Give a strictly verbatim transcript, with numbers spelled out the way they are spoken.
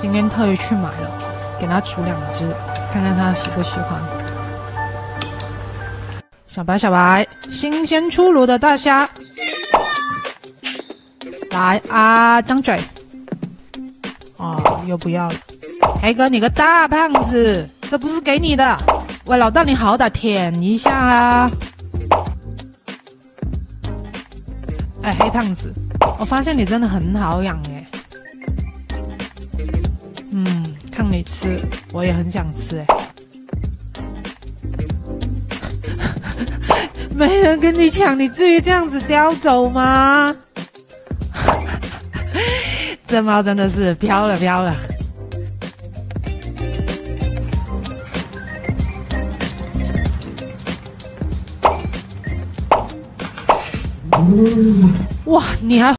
今天特意去买了，给它煮两只，看看它喜不喜欢。小白小白，新鲜出炉的大虾，来啊，张嘴。哦，又不要了。黑哥，你个大胖子，这不是给你的。喂，老大，你好歹舔一下啊！哎，黑胖子，我发现你真的很好养耶。嗯，看你吃，我也很想吃哎。没人跟你抢，你至于这样子叼走吗？这猫真的是飘了飘了。哇，你还